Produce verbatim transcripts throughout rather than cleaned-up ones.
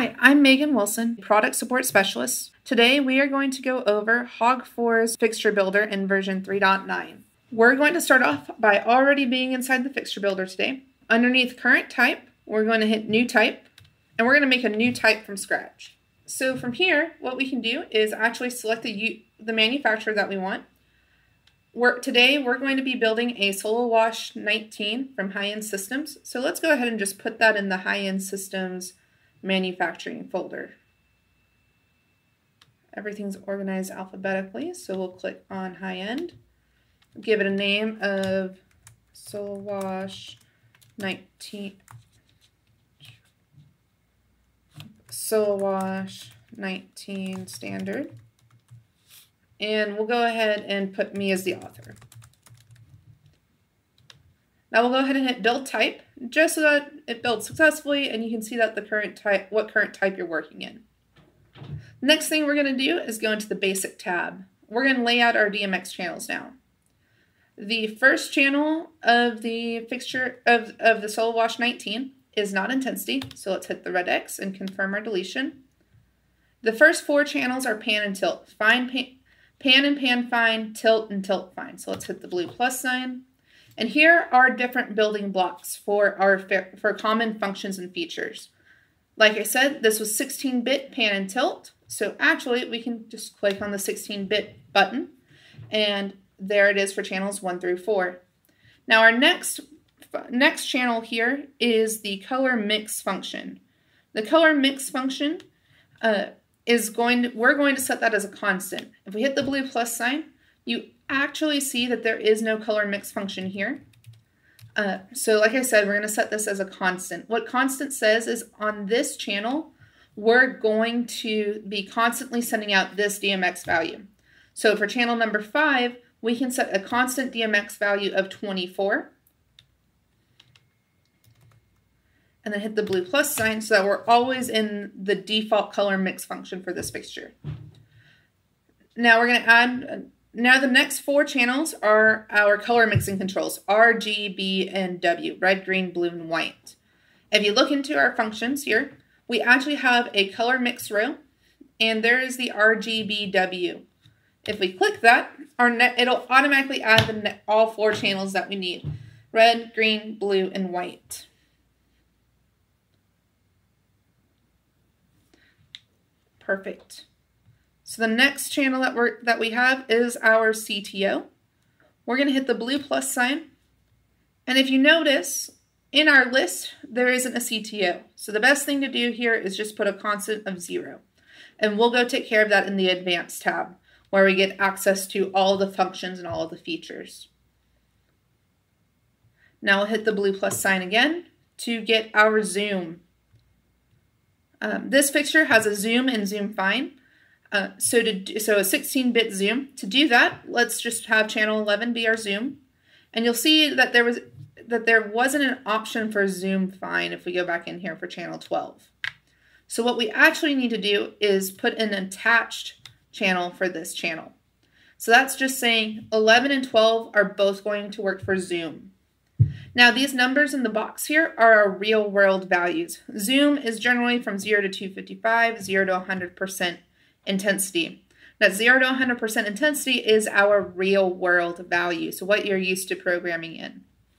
Hi, I'm Maegan Wilson, Product Support Specialist. Today we are going to go over Hog four's Fixture Builder in version three point nine. We're going to start off by already being inside the Fixture Builder today. Underneath Current Type, we're going to hit New Type, and we're going to make a new type from scratch. So from here, what we can do is actually select the, the manufacturer that we want. We're, today we're going to be building a Solo Wash nineteen from High-End Systems. So let's go ahead and just put that in the High-End Systems manufacturing folder. Everything's organized alphabetically, so we'll click on high end, give it a name of Solo Wash nineteen, Solo Wash nineteen standard, and we'll go ahead and put me as the author. Now we'll go ahead and hit build type, just so that it builds successfully and you can see that the current type, what current type you're working in. Next thing we're going to do is go into the basic tab. We're going to lay out our D M X channels now. The first channel of the fixture of, of the Solo Wash nineteen is not intensity, so let's hit the red X and confirm our deletion. The first four channels are pan and tilt. Fine, pan, pan and pan fine, tilt and tilt fine. So let's hit the blue plus sign. And here are different building blocks for our for common functions and features. Like I said, this was sixteen bit pan and tilt. So actually, we can just click on the sixteen bit button, and there it is for channels one through four. Now our next next channel here is the color mix function. The color mix function uh, is going to, we're going to set that as a constant. If we hit the blue plus sign, you actually see that there is no color mix function here. Uh, so like I said, we're going to set this as a constant. What constant says is on this channel, we're going to be constantly sending out this D M X value. So for channel number five, we can set a constant D M X value of twenty-four. And then hit the blue plus sign so that we're always in the default color mix function for this fixture. Now we're going to add... Now the next four channels are our color mixing controls, R, G, B, and W, red, green, blue, and white. If you look into our functions here, we actually have a color mix row, and there is the R, G, B, W. If we click that, our net, it'll automatically add the net, all four channels that we need, red, green, blue, and white. Perfect. So the next channel that, we're, that we have is our C T O. We're going to hit the blue plus sign. And if you notice, in our list, there isn't a C T O. So the best thing to do here is just put a constant of zero. And we'll go take care of that in the Advanced tab, where we get access to all the functions and all of the features. Now we'll hit the blue plus sign again to get our zoom. Um, this fixture has a zoom and zoom fine. Uh, so to do, so a sixteen bit zoom. To do that, let's just have channel eleven be our zoom, and you'll see that there was that there wasn't an option for zoom fine if we go back in here for channel twelve. So what we actually need to do is put an attached channel for this channel. So that's just saying eleven and twelve are both going to work for zoom. Now these numbers in the box here are our real world values. Zoom is generally from zero to two fifty-five, zero to one hundred percent. Intensity. That zero to one hundred percent intensity is our real world value, so what you're used to programming in.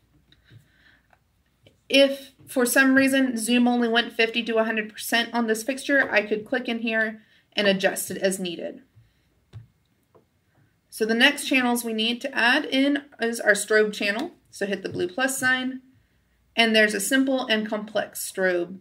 If for some reason zoom only went fifty to one hundred percent on this fixture, I could click in here and adjust it as needed. So the next channels we need to add in is our strobe channel. So hit the blue plus sign, and there's a simple and complex strobe.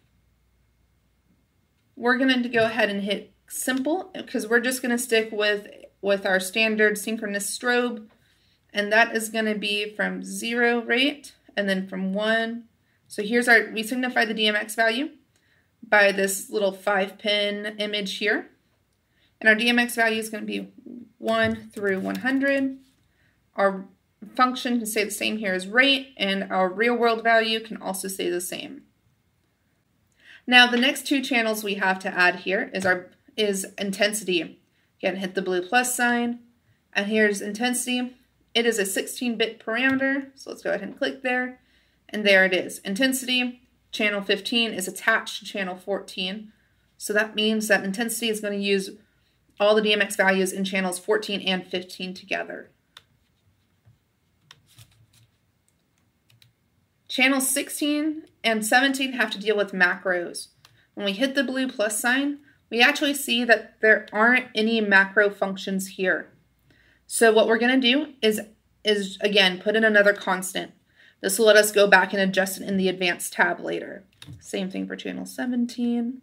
We're going to go ahead and hit simple because we're just going to stick with with our standard synchronous strobe, and that is going to be from zero rate and then from one. So here's our, we signify the D M X value by this little five pin image here, and our D M X value is going to be one through one hundred. Our function can stay the same here as rate, and our real world value can also stay the same. Now the next two channels we have to add here is our is intensity. Again, hit the blue plus sign, and here's intensity. It is a sixteen bit parameter, so let's go ahead and click there, and there it is. Intensity channel fifteen is attached to channel fourteen. So that means that intensity is going to use all the D M X values in channels fourteen and fifteen together. Channels sixteen and seventeen have to deal with macros. When we hit the blue plus sign, we actually see that there aren't any macro functions here. So what we're going to do is, is, again, put in another constant. This will let us go back and adjust it in the advanced tab later. Same thing for channel seventeen.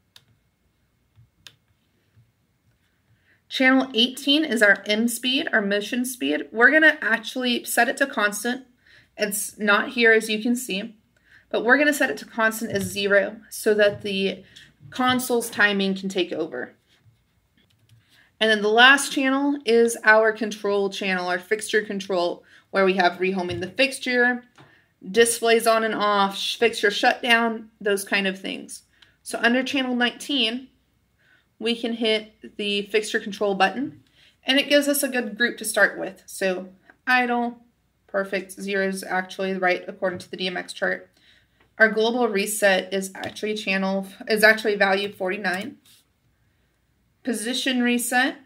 Channel eighteen is our M speed, our motion speed. We're going to actually set it to constant. It's not here, as you can see, but we're going to set it to constant as zero so that the console's timing can take over. And then the last channel is our control channel, our fixture control, where we have rehoming the fixture, displays on and off, fixture shutdown, those kind of things. So under channel nineteen, we can hit the fixture control button, and it gives us a good group to start with. So idle, perfect, zero is actually right according to the D M X chart. Our global reset is actually channel is actually value forty-nine. Position reset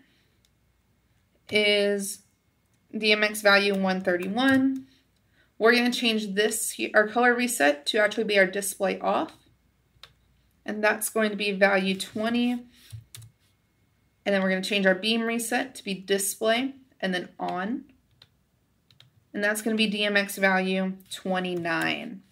is D M X value one thirty-one. We're going to change this here, our color reset, to actually be our display off, and that's going to be value twenty. And then we're going to change our beam reset to be display and then on, and that's going to be D M X value twenty-nine.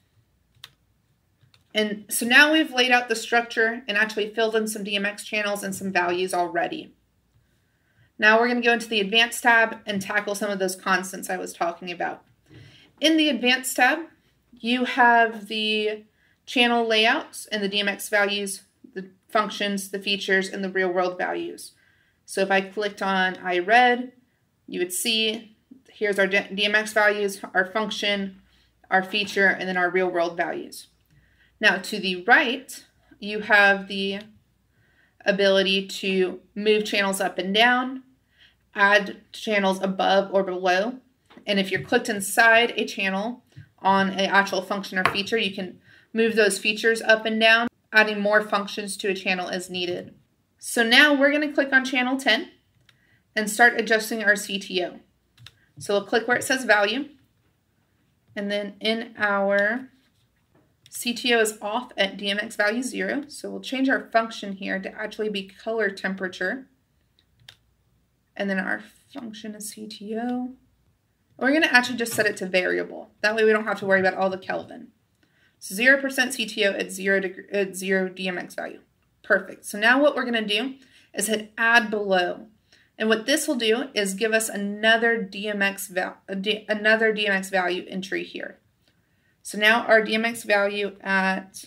And so now we've laid out the structure and actually filled in some D M X channels and some values already. Now we're going to go into the Advanced tab and tackle some of those constants I was talking about. In the Advanced tab, you have the channel layouts and the D M X values, the functions, the features, and the real-world values. So if I clicked on I read, you would see here's our D M X values, our function, our feature, and then our real-world values. Now to the right, you have the ability to move channels up and down, add channels above or below, and if you're clicked inside a channel on an actual function or feature, you can move those features up and down, adding more functions to a channel as needed. So now we're going to click on channel ten and start adjusting our C T O. So we'll click where it says value, and then in our C T O is off at D M X value zero, so we'll change our function here to actually be color temperature. And then our function is C T O. We're going to actually just set it to variable. That way we don't have to worry about all the Kelvin. So zero percent C T O at zero, degree, at zero D M X value. Perfect. So now what we're going to do is hit add below. And what this will do is give us another D M X, val another D M X value entry here. So now our D M X value at,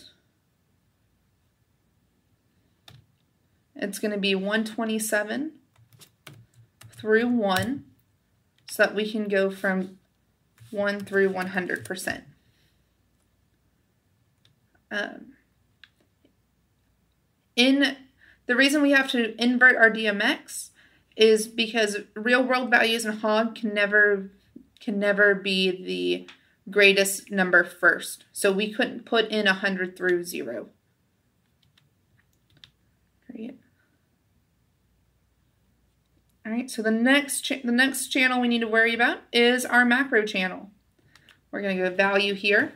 it's going to be one twenty-seven through one, so that we can go from one through one hundred percent. Um, in the reason we have to invert our D M X is because real world values in hog can never can never be the greatest number first. So we couldn't put in one hundred through zero. Great. All right, so the next the next channel we need to worry about is our macro channel. We're going to go value here.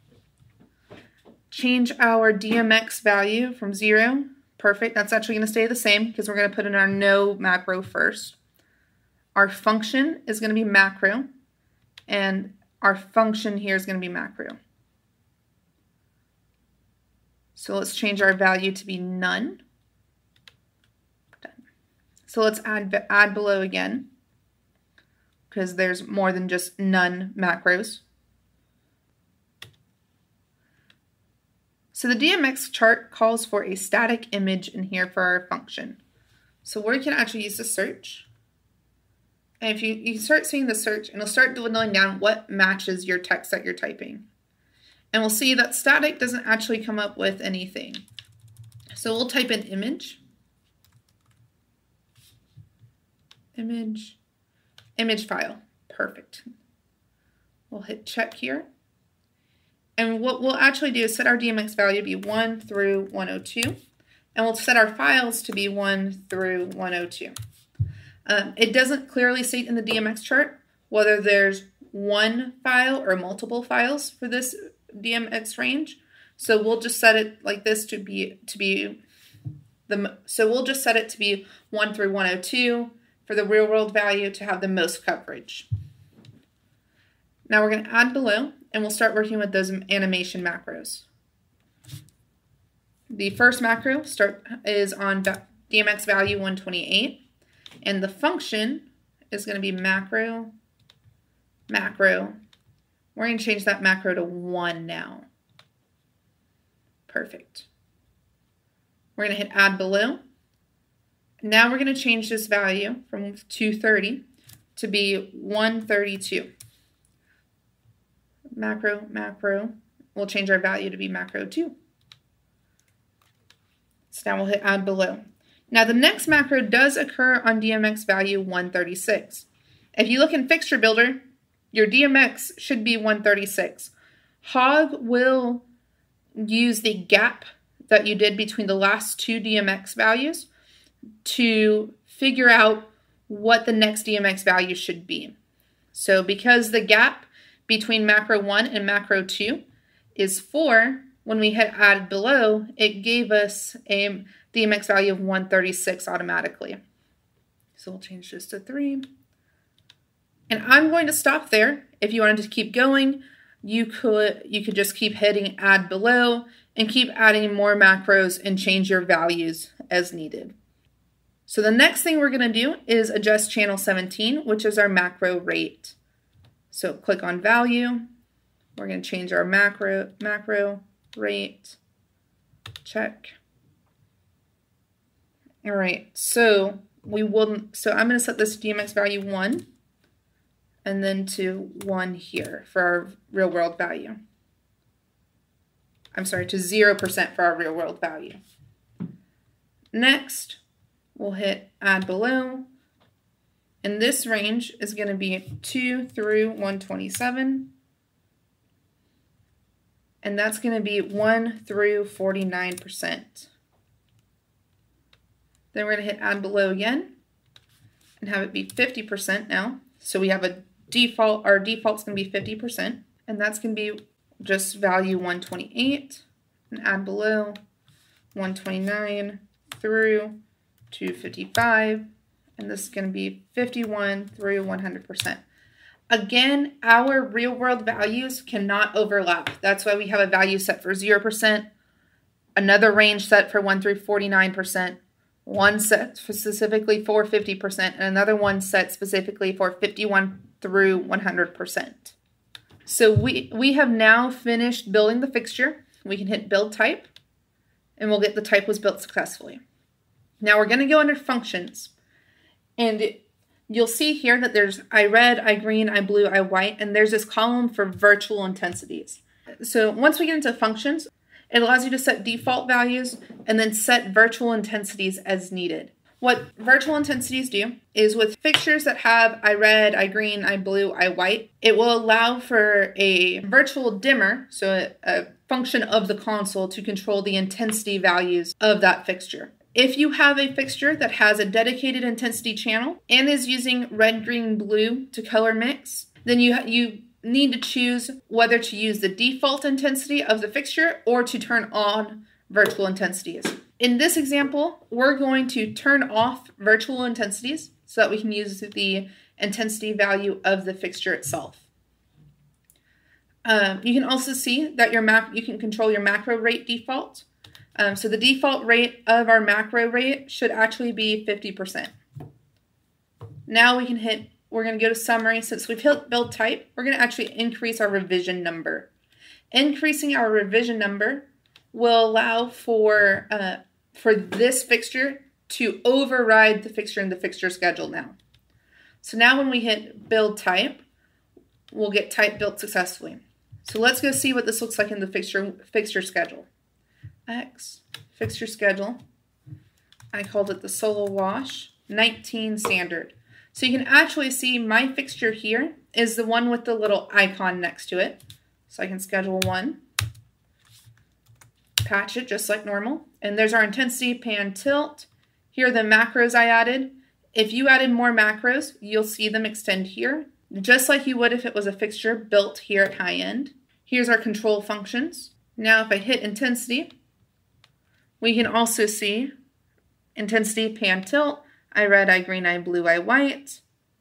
Change our D M X value from zero. Perfect. That's actually going to stay the same because we're going to put in our no macro first. Our function is going to be macro, and our function here is going to be macro. So let's change our value to be none. Done. So let's add, add below again, because there's more than just none macros. So the D M X chart calls for a static image in here for our function. So we can actually use the search. And if you, you start seeing the search, and it'll start dwindling down what matches your text that you're typing. And we'll see that static doesn't actually come up with anything. So we'll type in image. Image. Image file. Perfect. We'll hit check here. And what we'll actually do is set our D M X value to be one through one oh two. And we'll set our files to be one through one oh two. Um, it doesn't clearly state in the D M X chart whether there's one file or multiple files for this D M X range. So we'll just set it like this to be to be the so we'll just set it to be one through one oh two for the real world value to have the most coverage. Now we're going to add below, and we'll start working with those animation macros. The first macro start is on D M X value one twenty-eight, and the function is going to be macro, macro. We're going to change that macro to one now. Perfect. We're going to hit add below. Now we're going to change this value from two thirty to be one thirty-two. Macro, macro. We'll change our value to be macro two. So now we'll hit add below. Now the next macro does occur on D M X value one thirty-six. If you look in Fixture Builder, your D M X should be one thirty-six. Hog will use the gap that you did between the last two D M X values to figure out what the next D M X value should be. So because the gap between macro one and macro two is four, when we hit add below, it gave us a D M X value of one thirty-six automatically. So we'll change this to three. And I'm going to stop there. If you wanted to keep going, you could, you could just keep hitting add below and keep adding more macros and change your values as needed. So the next thing we're going to do is adjust channel seventeen, which is our macro rate. So click on value. We're going to change our macro macro rate. Check. All right. So we wouldn't. So I'm going to set this D M X value one, and then to one here for our real world value. I'm sorry, to zero percent for our real world value. Next, we'll hit add below. And this range is going to be two through one twenty-seven. And that's going to be one through forty-nine percent. Then we're going to hit add below again and have it be fifty percent now. So we have a default, our default's going to be fifty percent. And that's going to be just value one twenty-eight. And add below one twenty-nine through two fifty-five. And this is going to be fifty-one through one hundred percent. Again, our real world values cannot overlap. That's why we have a value set for zero percent, another range set for one through forty-nine percent, one set specifically for fifty percent, and another one set specifically for fifty-one through one hundred percent. So we, we have now finished building the fixture. We can hit build type, and we'll get the type was built successfully. Now we're going to go under functions. And you'll see here that there's I red, I green, I blue, I white, and there's this column for virtual intensities. So once we get into functions, it allows you to set default values and then set virtual intensities as needed. What virtual intensities do is with fixtures that have I red, I green, I blue, I white, it will allow for a virtual dimmer, so a, a function of the console to control the intensity values of that fixture. If you have a fixture that has a dedicated intensity channel and is using red, green, blue to color mix, then you, you need to choose whether to use the default intensity of the fixture or to turn on virtual intensities. In this example, we're going to turn off virtual intensities so that we can use the intensity value of the fixture itself. Um, you can also see that your mac you can control your macro rate default. Um, so the default rate of our macro rate should actually be fifty percent. Now we can hit, we're going to go to summary. Since we've hit build type, we're going to actually increase our revision number. Increasing our revision number will allow for, uh, for this fixture to override the fixture in the fixture schedule now. So now when we hit build type, we'll get type built successfully. So let's go see what this looks like in the fixture, fixture schedule. X, fixture schedule. I called it the solo wash, nineteen standard. So you can actually see my fixture here is the one with the little icon next to it. So I can schedule one. patch it just like normal. And there's our intensity, pan, tilt. Here are the macros I added. If you added more macros, you'll see them extend here, just like you would if it was a fixture built here at high end. Here's our control functions. Now if I hit intensity, we can also see intensity, pan, tilt, I red, I green, I blue, I white.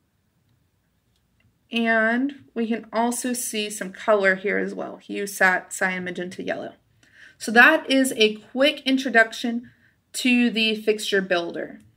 And we can also see some color here as well, hue, sat, cyan, magenta, yellow. So that is a quick introduction to the fixture builder.